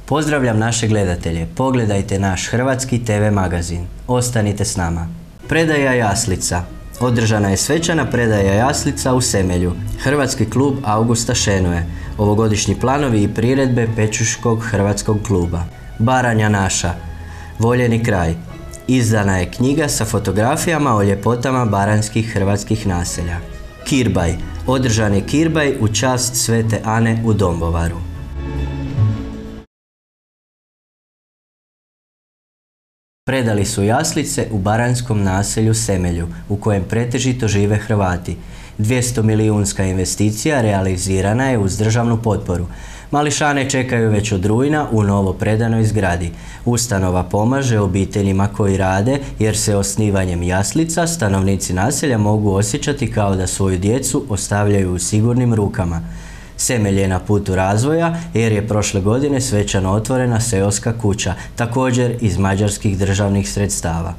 Pozdravljam naše gledatelje, pogledajte naš hrvatski TV magazin. Ostanite s nama. Predaja jaslica. Održana je svečana predaja jaslica u Semelju. Hrvatski klub Augusta Šenoe. Ovogodišnji planovi i priredbe Pečuškog hrvatskog kluba. Baranja naša. Voljeni kraj. Izdana je knjiga sa fotografijama o ljepotama baranjskih hrvatskih naselja. Kirbaj. Održan je kirbaj u čast Svete Ane u Dombovaru. Predali su jaslice u baranjskom naselju Semelju, u kojem pretežito žive Hrvati. 200 milijunska investicija realizirana je uz državnu potporu. Mališane čekaju već od rujna u novo predanoj zgradi. Ustanova pomaže obiteljima koji rade, jer se osnivanjem jaslica stanovnici naselja mogu osjećati kao da svoju djecu ostavljaju u sigurnim rukama. Semelj je na putu razvoja jer je prošle godine svečano otvorena seoska kuća, također iz mađarskih državnih sredstava.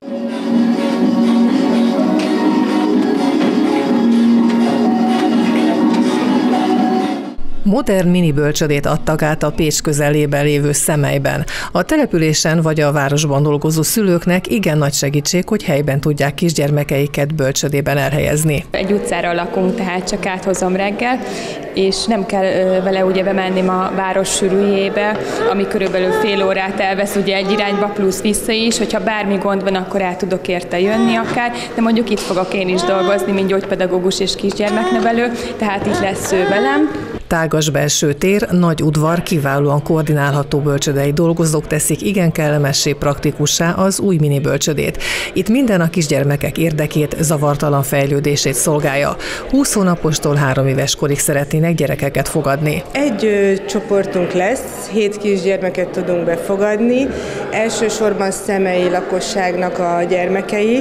Modern minibölcsödét adtak át a Pécs közelében lévő Szemelyben. A településen vagy a városban dolgozó szülőknek igen nagy segítség, hogy helyben tudják kisgyermekeiket bölcsödében elhelyezni. Egy utcára lakunk, tehát csak áthozom reggel, és nem kell vele ugye bemenni a város sűrűjébe, ami körülbelül fél órát elvesz ugye egy irányba plusz vissza is, hogyha bármi gond van, akkor el tudok érte jönni akár, de mondjuk itt fogok én is dolgozni, mint gyógypedagógus és kisgyermeknevelő, tehát itt lesz ő velem. Tágas belső tér, nagy udvar, kiválóan koordinálható bölcsödei dolgozók teszik igen kellemessé, praktikussá az új mini bölcsödét. Itt minden a kisgyermekek érdekét, zavartalan fejlődését szolgálja. 20 hónapostól 3 éves korig szeretnének gyerekeket fogadni. Egy csoportunk lesz, 7 kisgyermeket tudunk befogadni, elsősorban személyi lakosságnak a gyermekei.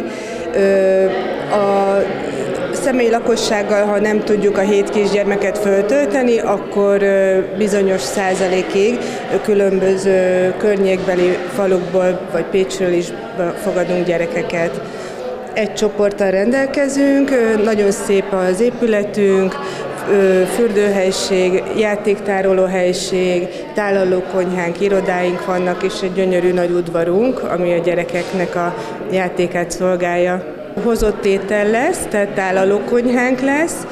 A személyi lakossággal, ha nem tudjuk a 7 kisgyermeket föltölteni, akkor bizonyos százalékig különböző környékbeli falukból vagy Pécsről is fogadunk gyerekeket. Egy csoporttal rendelkezünk, nagyon szép az épületünk, fürdőhelység, játéktárolóhelység, tálalókonyhánk, irodáink vannak, és egy gyönyörű nagy udvarunk, ami a gyerekeknek a játékát szolgálja. Hozott étel lesz, tehát tálalókonyhánk lesz.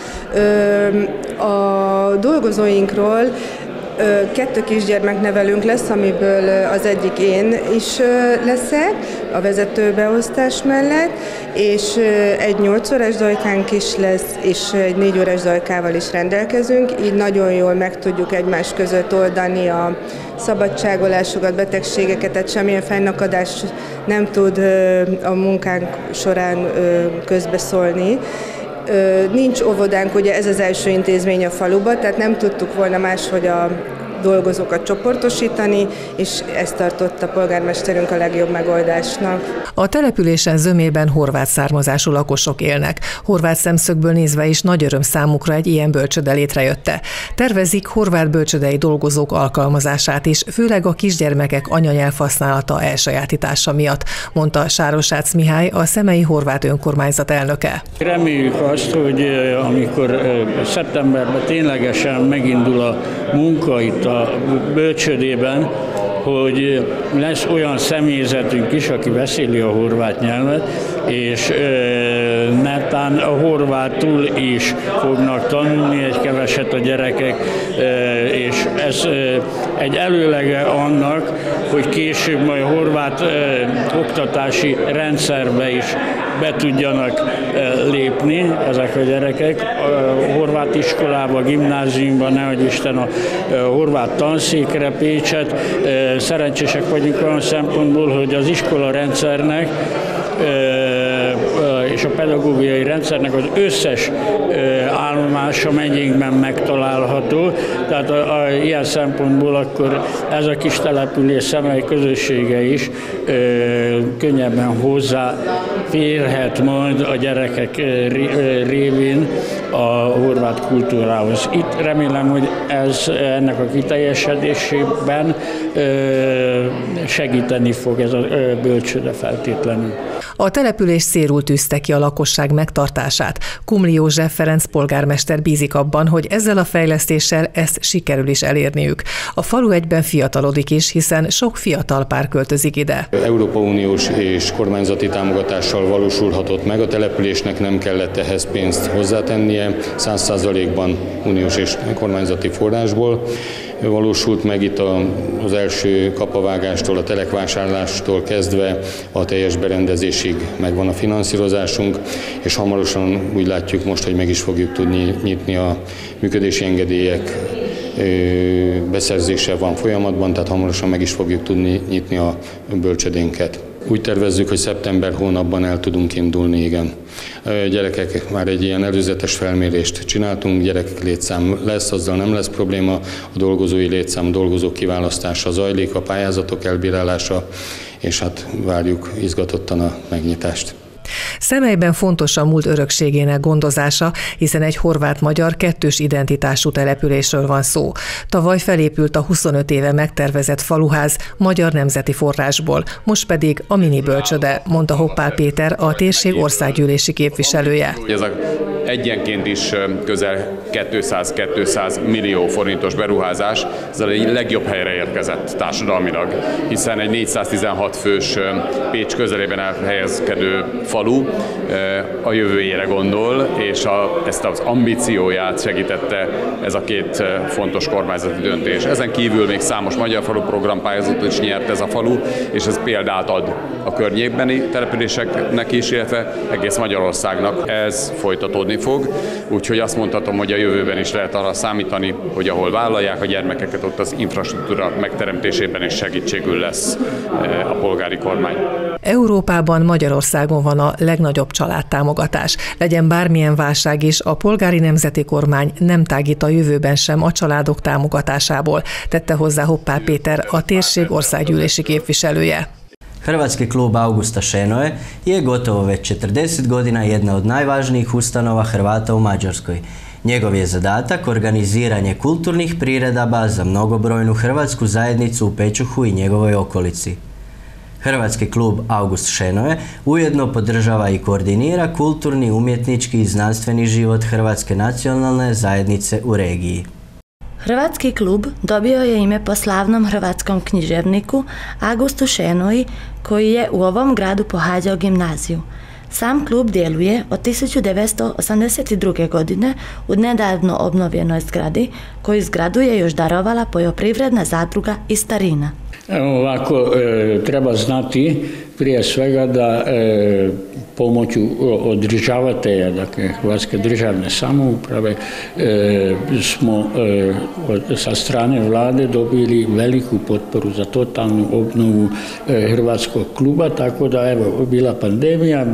A dolgozóinkról 2 kisgyermeknevelőnk lesz, amiből az egyik én is leszek a vezetőbeosztás mellett, és egy 8 órás dajkánk is lesz, és egy 4 órás dajkával is rendelkezünk, így nagyon jól meg tudjuk egymás között oldani a szabadságolásokat, betegségeket, tehát semmilyen fennakadás nem tud a munkánk során közbeszólni. Nincs óvodánk, ugye ez az első intézmény a faluban, tehát nem tudtuk volna máshogy a dolgozókat csoportosítani, és ezt tartott a polgármesterünk a legjobb megoldásnak. A településen zömében horvát származású lakosok élnek. Horvát szemszögből nézve is nagy öröm számukra egy ilyen bölcsöde létrejötte. Tervezik horvát bölcsödei dolgozók alkalmazását is, főleg a kisgyermekek anyanyelvhasználata elsajátítása miatt, mondta Sárosác Mihály, a szemelyi horvát önkormányzat elnöke. Reméljük azt, hogy amikor szeptemberben ténylegesen megindul a munka itt a bölcsödében, hogy lesz olyan személyzetünk is, aki beszéli a horvát nyelvet, és netán a horvátul is fognak tanulni egy keveset a gyerekek, és ez egy előlege annak, hogy később majd a horvát oktatási rendszerbe is be tudjanak lépni ezek a gyerekek. A horvát iskolába, gimnáziumban, nehogy Isten a horvát tanszékre, Pécset. Szerencsések vagyunk olyan szempontból, hogy az iskola rendszernek és a pedagógiai rendszernek az összes állomása megyénkben megtalálható. Tehát ilyen szempontból akkor ez a kis település Szemely közössége is könnyebben hozzáférhet majd a gyerekek révén a horvát horvát kultúrához. Itt remélem, hogy ennek a kiteljesedésében segíteni fog ez a bölcsőde feltétlenül. A település célul tűzte ki a lakosság megtartását. Kumli József Ferenc polgármester bízik abban, hogy ezzel a fejlesztéssel ezt sikerül is elérniük. A falu egyben fiatalodik is, hiszen sok fiatal pár költözik ide. Európai Uniós és kormányzati támogatással valósulhatott meg, a településnek nem kellett ehhez pénzt hozzátennie, 100%-ban uniós és kormányzati forrásból valósult meg. Itt az első kapavágástól, a telekvásárlástól kezdve a teljes berendezésig megvan a finanszírozásunk, és hamarosan úgy látjuk most, hogy meg is fogjuk tudni nyitni a működési engedélyek beszerzése van folyamatban, tehát hamarosan meg is fogjuk tudni nyitni a bölcsödénket. Úgy tervezzük, hogy szeptember hónapban el tudunk indulni, igen. Gyerekek, már egy ilyen előzetes felmérést csináltunk, gyerek létszám lesz, azzal nem lesz probléma, a dolgozói létszám, a dolgozók kiválasztása zajlik, a pályázatok elbírálása, és hát várjuk izgatottan a megnyitást. Szemelyben fontos a múlt örökségének gondozása, hiszen egy horvát-magyar kettős identitású településről van szó. Tavaly felépült a 25 éve megtervezett faluház magyar nemzeti forrásból, most pedig a mini bölcsöde, mondta Hoppál Péter, a térség országgyűlési képviselője. Ez egyenként is közel 200 millió forintos beruházás, ez a legjobb helyre érkezett társadalmilag, hiszen egy 416 fős Pécs közelében elhelyezkedő falu a jövőjére gondol, és ezt az ambícióját segítette ez a két fontos kormányzati döntés. Ezen kívül még számos magyar falu programpályázatot is nyert ez a falu, és ez példát ad a környékbeni településeknek is, illetve egész Magyarországnak. Ez folytatódni fog, úgyhogy azt mondhatom, hogy a jövőben is lehet arra számítani, hogy ahol vállalják a gyermekeket, ott az infrastruktúra megteremtésében is segítségül lesz a polgári kormány. Európában, Magyarországon van a legnagyobb családtámogatás. Legyen bármilyen válság is, a polgári nemzeti kormány nem tágít a jövőben sem a családok támogatásából, tette hozzá Hoppál Péter, a térség országgyűlési képviselője. Hrvatski klub Augusta Šenoje je gotovo već 40 godina jedna od najvažnijih ustanova Hrvata u Mađarskoj. Njegov je zadatak organiziranje kulturnih priredaba za mnogobrojnu hrvatsku zajednicu u Pečuhu i njegovoj okolici. Hrvatski klub August Šenoje ujedno podržava i koordinira kulturni, umjetnički i znanstveni život hrvatske nacionalne zajednice u regiji. Hrvatski klub dobio je ime po slavnom hrvatskom književniku Augustu Šenoji, koji je u ovom gradu pohađao gimnaziju. Sam klub djeluje od 1982. godine u nedavno obnovljenoj zgradi, koju zgradu je još darovala poljoprivredna zadruga iz Starina. Ovako, treba znati prije svega da pomoću održavatelja, dakle Hrvatske državne samouprave, smo sa strane vlade dobili veliku potporu za totalnu obnovu Hrvatskog kluba, tako da evo bila pandemija,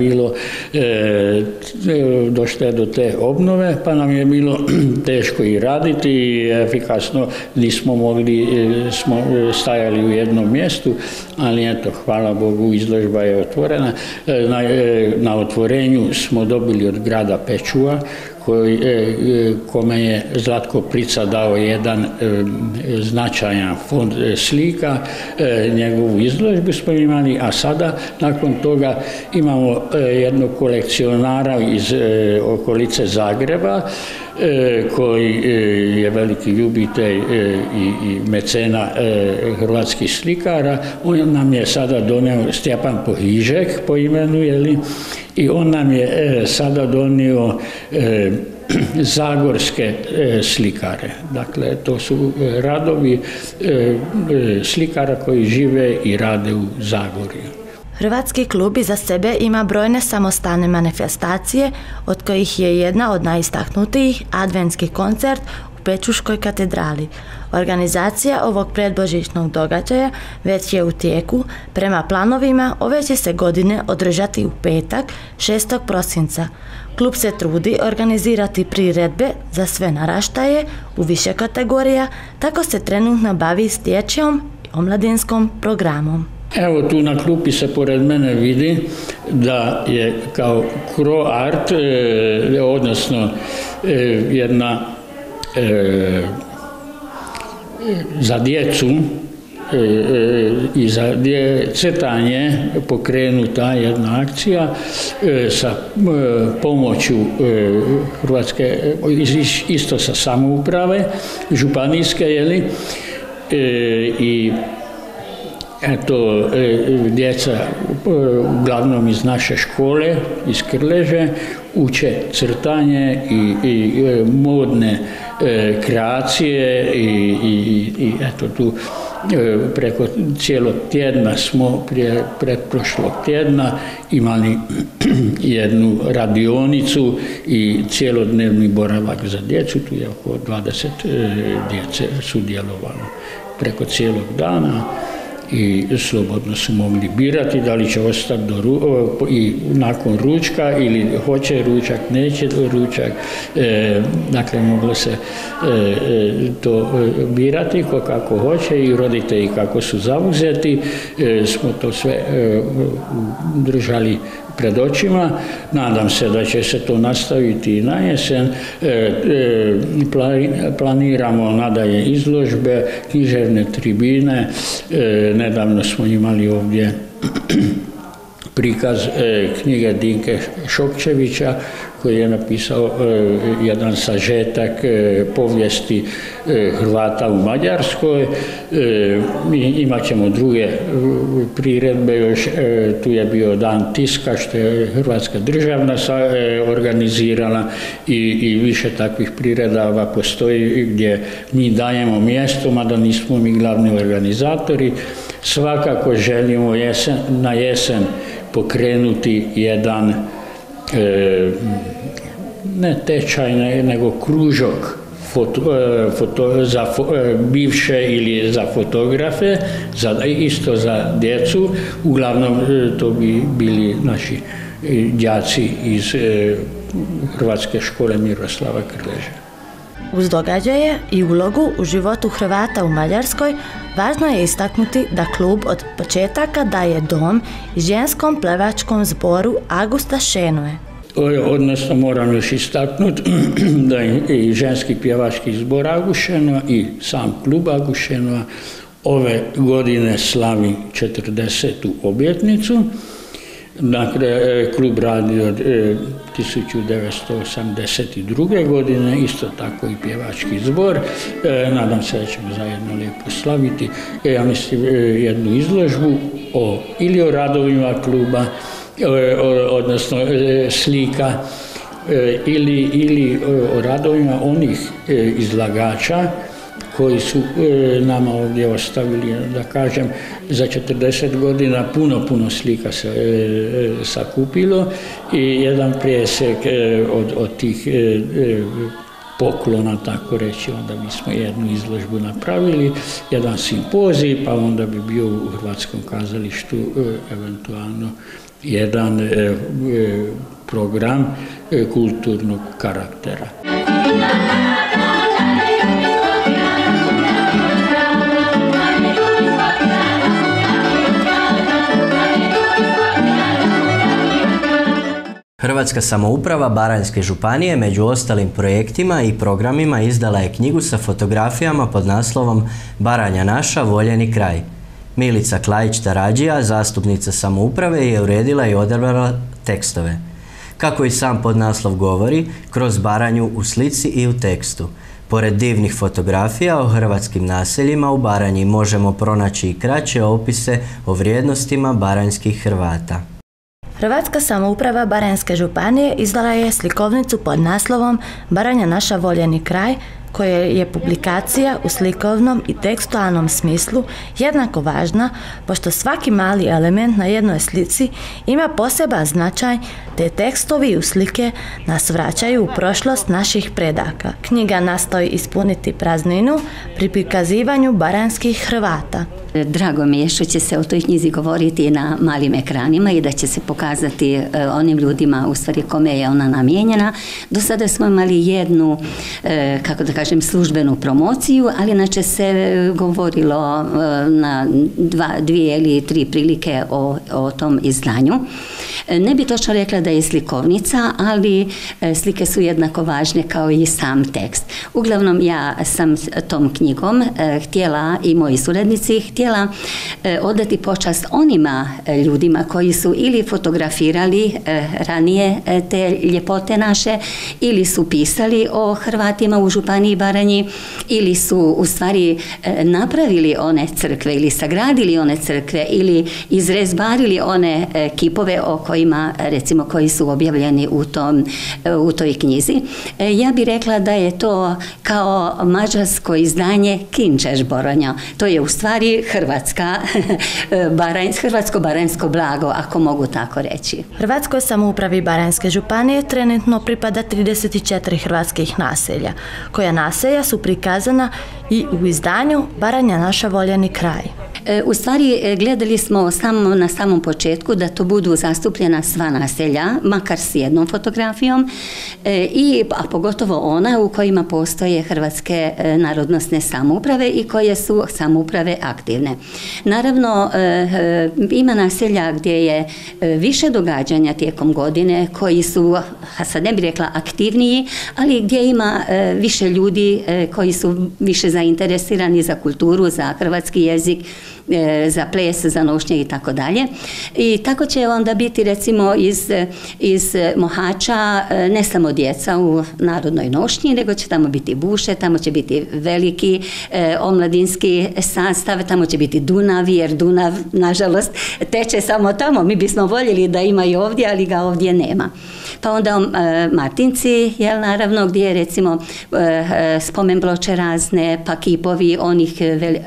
došlo je do te obnove, pa nam je bilo teško i raditi i efikasno nismo mogli, smo stajali u jednom mjestu, ali eto, hvala Bogu, izložba je otvorena. Na otvorenju smo dobili od grada Pečuha, kome je Zlatko Prica dao jedan značajan fond slika, njegovu izložbu smo imali, a sada nakon toga imamo jednog kolekcionara iz okolice Zagreba, koji je veliki ljubitelj i mecena hrvatskih slikara. On nam je sada donio Stjepan Pohižek po imenu, i on nam je sada donio zagorske slikare. Dakle, to su radovi slikara koji žive i rade u Zagorju. Hrvatski klub iza sebe ima brojne samostalne manifestacije, od kojih je jedna od najistaknutijih adventski koncert u Pečuškoj katedrali. Organizacija ovog predbožićnog događaja već je u tijeku. Prema planovima ove će se godine održati u petak 6. prosinca. Klub se trudi organizirati priredbe za sve naraštaje u više kategorija, tako se trenutno bavi s dječjom i omladinskom programom. Evo tu na klupi se pored mene vidi da je kao CroArt, odnosno jedna za djecu i za crtanje pokrenuta jedna akcija sa pomoću Hrvatske, isto sa samouprave, županijske, i eto, djeca uglavnom iz naše škole, iz Krleže, uče crtanje i modne kreacije i eto tu preko cijelog tjedna smo pretprošlog tjedna imali jednu radionicu i cijelodnevni boravak za djecu, tu je oko 20 djece sudjelovalo preko cijelog dana i slobodno su mogli birati da li će ostati i nakon ručka ili hoće ručak, neće ručak. Dakle, moglo se to birati kako hoće i roditelji kako su zauzeti. Smo to sve držali pred očima. Nadam se da će se to nastaviti i na jesen. Planiramo nadalje izložbe, književne tribine. Nedavno smo imali ovdje prikaz knjige Dinke Šokčevića koji je napisao jedan sažetak povijesti Hrvata u Mađarskoj. Imat ćemo druge priredbe, još tu je bio Dan tiska što je Hrvatska državna organizirala i više takvih priredava postoji gdje mi dajemo mjesto, mada nismo mi glavni organizatori. Svakako želimo na jesen pokrenuti jedan ne tečaj, nego kružok za bivše ili za fotografe, isto za djecu. Uglavnom to bi bili naši đaci iz Hrvatske škole Miroslava Krleže. Uz događaje i ulogu u životu Hrvata u Mađarskoj, važno je istaknuti da klub od početaka daje dom i ženskom plevačkom zboru Augusta Šenoe. Odnosno moram još istaknuti da je i ženski pjevački zbor August Šenoa i sam klub August Šenoa ove godine slavi 40. obljetnicu. Dakle, klub radi od 1982. godine, isto tako i pjevački zbor. Nadam se da ćemo zajedno lijepo slaviti. Ja mislim jednu izložbu ili o radovima kluba, odnosno slika, ili o radovima onih izlagača koji su nama ovdje ostavili, da kažem, za 40 godina puno slika se sakupilo i jedan presjek od tih poklona, tako reći, onda mi smo jednu izložbu napravili, jedan simpozij, pa onda bi bio u Hrvatskom kazalištu eventualno jedan program kulturnog karaktera. Hrvatska samouprava Baranjske županije među ostalim projektima i programima izdala je knjigu sa fotografijama pod naslovom Baranja naša, voljeni kraj. Milica Klajić-Tarađija, zastupnica samouprave, je uredila i odabrala tekstove. Kako i sam podnaslov govori, kroz Baranju u slici i u tekstu. Pored divnih fotografija o hrvatskim naseljima u Baranji možemo pronaći i kraće opise o vrijednostima baranjskih Hrvata. Hrvatska samouprava Baranjske županije izdala je slikovnicu pod naslovom Baranja naša, voljeni kraj, koja je publikacija u slikovnom i tekstualnom smislu jednako važna, pošto svaki mali element na jednoj slici ima poseban značaj, te tekstovi i slike nas vraćaju u prošlost naših predaka. Knjiga nastoji ispuniti prazninu pri prikazivanju baranjskih Hrvata. Drago mi je što će se o toj knjizi govoriti na malim ekranima i da će se pokazati onim ljudima u stvari kome je ona namijenjena. Do sada smo imali jednu, kako da kažem, službenu promociju, ali inače se govorilo na 2 ili 3 prilike o tom izdanju. Ne bi točno rekla da je slikovnica, ali slike su jednako važne kao i sam tekst. Uglavnom, ja sam tom knjigom htjela, i moji suradnici, htjela odati počast onima ljudima koji su ili fotografirali ranije te ljepote naše, ili su pisali o Hrvatima u Županiji Baranji, ili su u stvari napravili one crkve ili sagradili one crkve ili izrezbarili one kipove o kojima, recimo, koji su objavljeni u toj knjizi. Ja bih rekla da je to kao mađarsko izdanje Kinčeš Boronja. To je u stvari hrvatsko-baranjsko blago, ako mogu tako reći. Hrvatskoj samoupravi Baranjske županije trenutno pripada 34 hrvatskih naselja, koja naselja su prikazana i u izdanju Baranja naša voljeni kraj. U stvari, gledali smo na samom početku da to budu zastupljena sva naselja, makar s jednom fotografijom, a pogotovo ona u kojima postoje hrvatske narodnosne samouprave i koje su samouprave aktivne. Naravno, ima naselja gdje je više događanja tijekom godine, koji su, sad ne bih rekla aktivniji, ali gdje ima više ljudi koji su više zainteresirani za kulturu, za hrvatski jezik, za ples, za nošnje i tako dalje. I tako će onda biti, recimo, iz Mohača ne samo djeca u narodnoj nošnji, nego će tamo biti buše, tamo će biti veliki omladinski sastav, tamo će biti Dunav, jer Dunav, nažalost, teče samo tamo. Mi bismo voljeli da ima i ovdje, ali ga ovdje nema. Pa onda Martinci, naravno, gdje je, recimo, spomen ploče razne, pa kipovi onih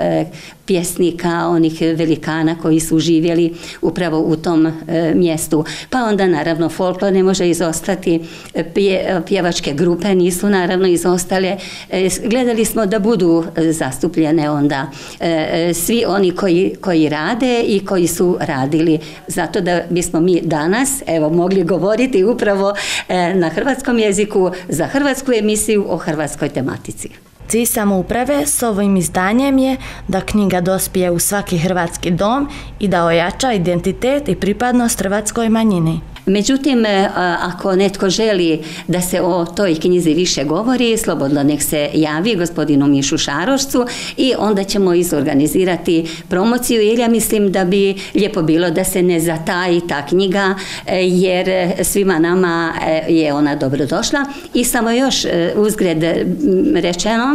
pjesnika, onih velikana koji su živjeli upravo u tom mjestu. Pa onda, naravno, folklor ne može izostati, pjevačke grupe nisu naravno izostale. Gledali smo da budu zastupljene onda svi oni koji rade i koji su radili, zato da bismo mi danas, evo, mogli govoriti upravo na hrvatskom jeziku za hrvatsku emisiju o hrvatskoj tematici. Cilj samouprave s ovim izdanjem je da knjiga dospije u svaki hrvatski dom i da ojača identitet i pripadnost hrvatskoj manjini. Međutim, ako netko želi da se o toj knjizi više govori, slobodno nek se javi gospodinu Mišu Šarošcu i onda ćemo izorganizirati promociju, jer ja mislim da bi lijepo bilo da se ne zataji ta knjiga, jer svima nama je ona dobrodošla. I samo još uzgred rečeno,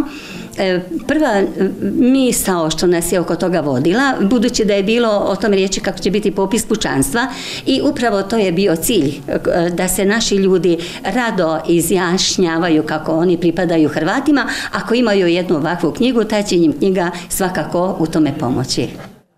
prva misao što nas je oko toga vodila, budući da je bilo o tom riječi kako će biti popis pučanstva, i upravo to je bio cilj, da se naši ljudi rado izjašnjavaju kako oni pripadaju Hrvatima. Ako imaju jednu ovakvu knjigu, ta će im knjiga svakako u tome pomoći.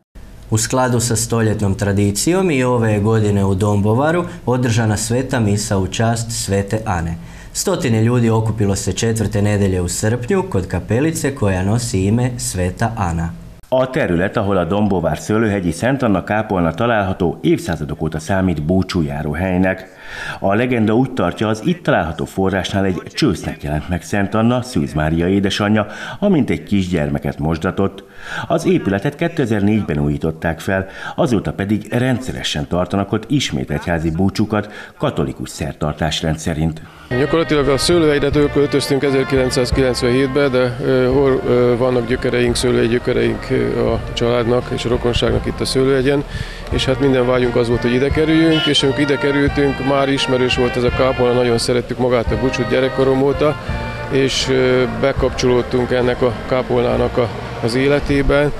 U skladu sa stoljetnom tradicijom i ove godine u Dombovaru održana sveta misa u čast Svete Ane. Stotine ljudi okupilo se 4. nedjelje u srpnju kod kapelice koja nosi ime Sveta Ana. A terület, ahol a Dombóvár szőlőhegyi Szent Anna kápolna található, évszázadok óta számít búcsújáró helynek. A legenda úgy tartja, az itt található forrásnál egy csősznek jelent meg Szent Anna, Szűz Mária édesanyja, amint egy kisgyermeket mosdatott. Az épületet 2004-ben újították fel, azóta pedig rendszeresen tartanak ott ismét egyházi búcsúkat katolikus szertartásrend szerint. Gyakorlatilag a szőlőhegyre költöztünk 1997-ben, de hol vannak gyökereink, szőlőhegy gyökereink a családnak és a rokonságnak itt a szőlőhegyen, és hát minden vágyunk az volt, hogy ide kerüljünk, és amikor ide kerültünk, már ismerős volt ez a kápolna, nagyon szerettük magát a búcsút gyerekkorom óta, és bekapcsolódtunk ennek a kápolnának az életében,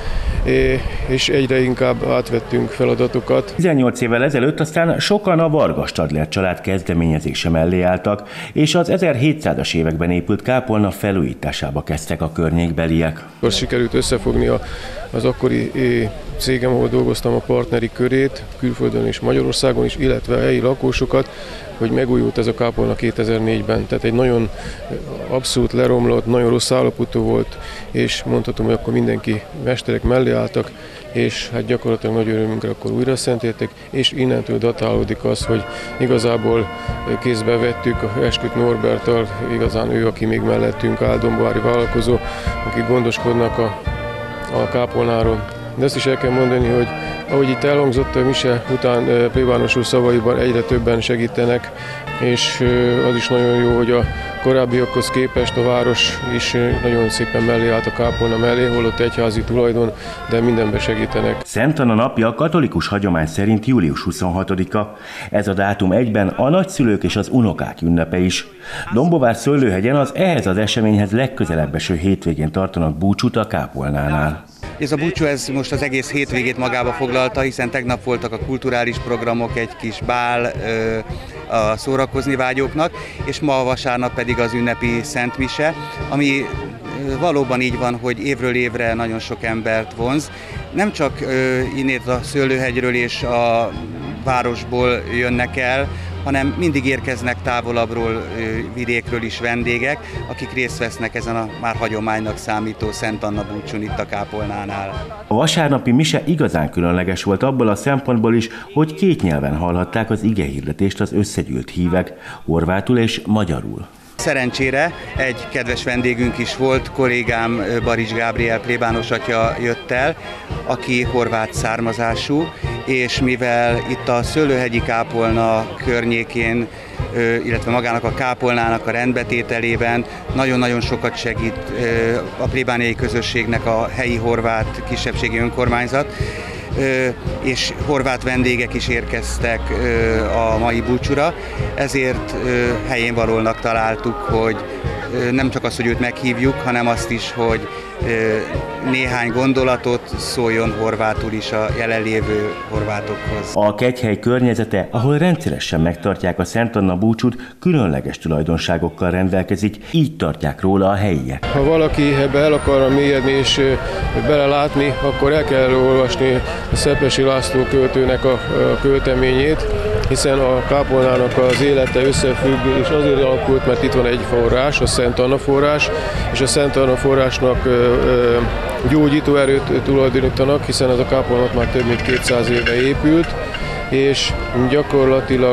és egyre inkább átvettünk feladatokat. 18 évvel ezelőtt aztán sokan a Vargas Stadler család kezdeményezése mellé álltak, és az 1700-as években épült kápolna felújításába kezdtek a környékbeliek. Sikerült összefogni az akkori cégem, ahol dolgoztam, a partneri körét, külföldön és Magyarországon is, illetve a helyi lakósokat, hogy megújult ez a kápolna 2004-ben. Tehát egy nagyon abszolút leromlott, nagyon rossz állapotú volt, és mondhatom, hogy akkor mindenki mesterek mellé álltak, és hát gyakorlatilag nagy örömünkre akkor újra szentelték, és innentől datálódik az, hogy igazából kézbe vettük Esküt Norberttal, igazán ő, aki még mellettünk áll, dombovári vállalkozó, akik gondoskodnak a kápolnáról. De azt is el kell mondani, hogy ahogy itt elhangzott a mise után plébános úr szavaiban, egyre többen segítenek, és az is nagyon jó, hogy a korábbiakhoz képest a város is nagyon szépen mellé állt a kápolna mellé, holott egyházi tulajdon, de mindenben segítenek. Szent Anna napja a katolikus hagyomány szerint július 26-a. Ez a dátum egyben a nagyszülők és az unokák ünnepe is. Dombovár-Szőlőhegyen az ehhez az eseményhez legközelebb eső hétvégén tartanak búcsút a kápolnánál. Ez a búcsú most az egész hétvégét magába foglalta, hiszen tegnap voltak a kulturális programok, egy kis bál a szórakozni vágyóknak, és ma vasárnap pedig az ünnepi szentmise, ami valóban így van, hogy évről évre nagyon sok embert vonz. Nem csak innét a Szőlőhegyről és a városból jönnek el, hanem mindig érkeznek távolabbról, vidékről is vendégek, akik részt vesznek ezen a már hagyománynak számító Szent Anna búcsún itt a kápolnánál. A vasárnapi mise igazán különleges volt abból a szempontból is, hogy két nyelven hallhatták az igehirdetést az összegyűlt hívek, horvátul és magyarul. Szerencsére egy kedves vendégünk is volt, kollégám Barics Gábriel plébános atya jött el, aki horvát származású, és mivel itt a Szőlőhegyi kápolna környékén, illetve magának a kápolnának a rendbetételében nagyon-nagyon sokat segít a plébániai közösségnek a helyi horvát kisebbségi önkormányzat, és horvát vendégek is érkeztek a mai búcsúra, ezért helyénvalónak találtuk, hogy nem csak azt, hogy őt meghívjuk, hanem azt is, hogy néhány gondolatot szóljon horvátul is a jelenlévő horvátokhoz. A kegyhely környezete, ahol rendszeresen megtartják a Szent Anna búcsút, különleges tulajdonságokkal rendelkezik, így tartják róla a helyiek. Ha valaki ebbe el akar mélyedni és belelátni, akkor el kell olvasni a Szepesi László költőnek a költeményét, hiszen a kápolnának az élete összefügg, és azért alakult, mert itt van egy forrás, a Szent Anna forrás, és a Szent Anna forrásnak gyógyító erőt tulajdonítanak, hiszen ez a kápolna már több mint 200 éve épült, és gyakorlatilag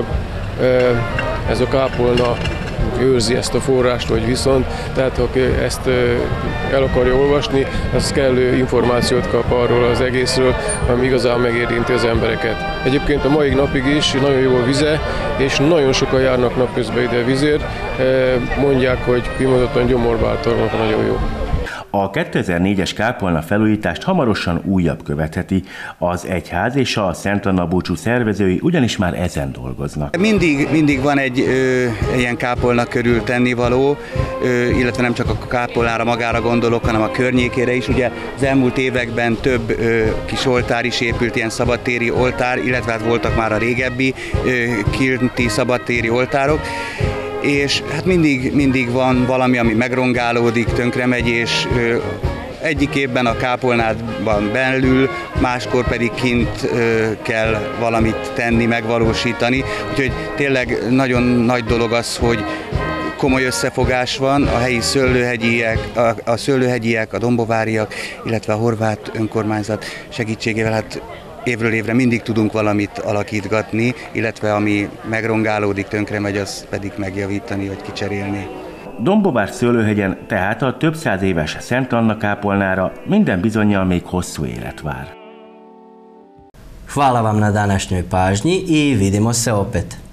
ez a kápolna őrzi ezt a forrást, vagy viszont, tehát ha ezt el akarja olvasni, az kellő információt kap arról az egészről, ami igazán megérinti az embereket. Egyébként a mai napig is nagyon jó a vize, és nagyon sokan járnak napközben ide vizért, mondják, hogy kimondottan gyomorbáltalmak nagyon jó. A 2004-es kápolna felújítást hamarosan újabb követheti. Az egyház és a Szent Anna búcsú szervezői ugyanis már ezen dolgoznak. Mindig van egy ilyen kápolna körül tennivaló, illetve nem csak a kápolnára magára gondolok, hanem a környékére is. Ugye az elmúlt években több kis oltár is épült, ilyen szabadtéri oltár, illetve hát voltak már a régebbi kinti szabadtéri oltárok. És hát mindig van valami, ami megrongálódik, tönkremegy, és egyik évben a kápolnában belül, máskor pedig kint kell valamit tenni, megvalósítani. Úgyhogy tényleg nagyon nagy dolog az, hogy komoly összefogás van a helyi szőlőhegyiek, a dombováriak, illetve a horvát önkormányzat segítségével hát évről évre mindig tudunk valamit alakítgatni, illetve ami megrongálódik, tönkremegy, azt pedig megjavítani vagy kicserélni. Dombovár-Szőlőhegyen tehát a több száz éves Szent Anna kápolnára minden bizonnyal még hosszú élet vár. Hvala vam na današnjoj pažnji i vidimo se opet.